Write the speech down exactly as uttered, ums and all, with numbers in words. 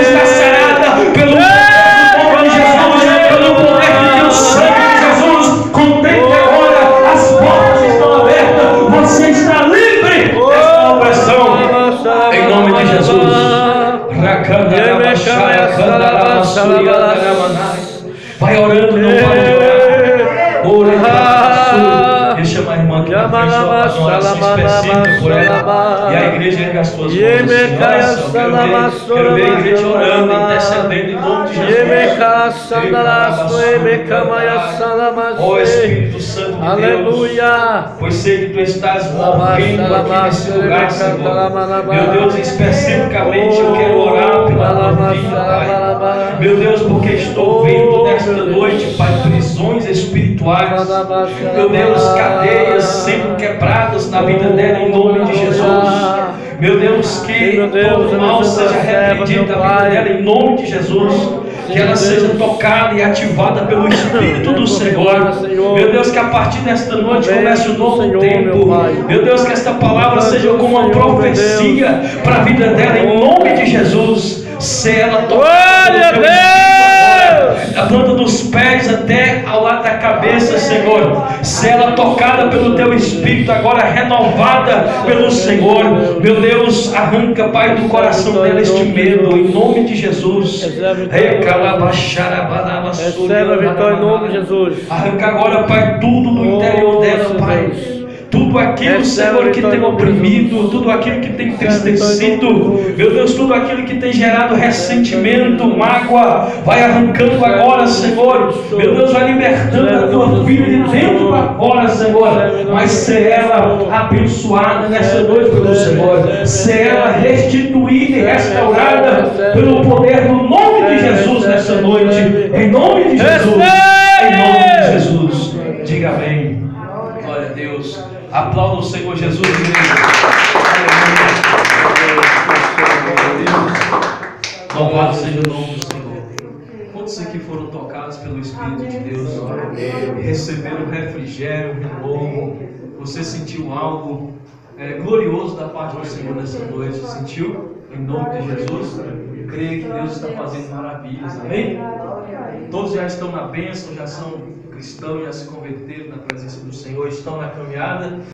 está sarada pelo poder do nome de Jesus, pelo poder de Deus, sangue de Jesus. Contemple agora, as portas estão abertas, você está livre desta opressão, em nome de Jesus. Vai orando, não pare de orar. Ore, deixa a irmã aqui na frente, só fazer uma oração específica por ela. E a igreja ergue as suas mãos em oração. Quero ver, quero ver a igreja orando, intercedendo em nome de Jesus. Ó Espírito Santo de Deus, aleluia, pois sei que tu estás movendo aqui nesse lugar, Senhor. Meu Deus, especificamente eu quero orar pela tua vida, Pai. Meu Deus, porque estou vendo nesta noite, Pai, prisões espirituais. Meu Deus, cadeias sendo quebradas na vida dela em nome de Jesus. Meu Deus, que todo mal seja repreendido da vida dela em nome de Jesus. Que ela seja tocada e ativada pelo Espírito do Senhor. Meu Deus, que a partir desta noite comece um novo tempo. Meu Deus, que esta palavra seja como uma profecia para a vida dela em nome de Jesus. Se ela tocada pelo Espírito, da planta dos pés até ao lado da cabeça, Senhor. Se ela tocada pelo teu Espírito, agora renovada pelo Senhor. Meu Deus, arranca, Pai, do coração dela este medo, em nome de Jesus. Recebe a vitória em nome de Jesus. Arranca agora, Pai, tudo no interior dela, Pai. Tudo aquilo, Senhor, que tem oprimido, tudo aquilo que tem entristecido, meu Deus, tudo aquilo que tem gerado ressentimento, mágoa, vai arrancando agora, Senhor. Meu Deus, vai libertando a tua filha de dentro para fora, Senhor. Mas ser ela abençoada nessa noite pelo Senhor, ser ela restituída e restaurada pelo poder do nome de Jesus nessa noite, em nome de Jesus, em nome de Jesus. Diga amém. Glória a Deus. Aplauda o Senhor Jesus. Louvado seja o nome do Senhor. Quantos aqui foram tocados pelo Espírito de Deus? Receberam refrigério, renovo. Você sentiu algo é, glorioso da parte do Senhor nessa noite? Sentiu? Em nome de Jesus. Creio que Deus está fazendo maravilhas. Amém? Todos já estão na bênção, já são cristãos, já se converteram na presença do Senhor, estão na caminhada.